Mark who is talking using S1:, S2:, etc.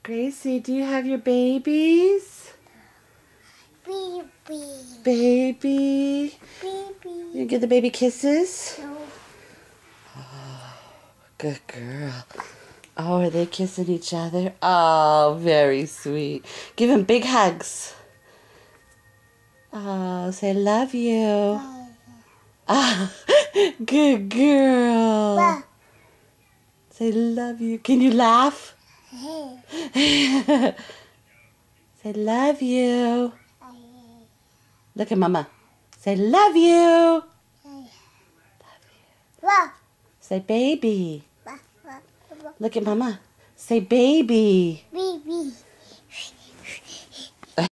S1: Gracie, do you have your babies?
S2: Baby.
S1: Baby.
S2: Baby.
S1: You give the baby kisses?
S2: No.
S1: Oh, good girl. Oh, are they kissing each other? Oh, very sweet. Give him big hugs. Oh, say love you. Ah, good girl.
S2: Bah.
S1: Say love you. Can you laugh? Say love you. Look at mama. Say love you.
S2: Bah.
S1: Say baby.
S2: Bah. Bah.
S1: Look at mama. Say baby.
S2: Baby.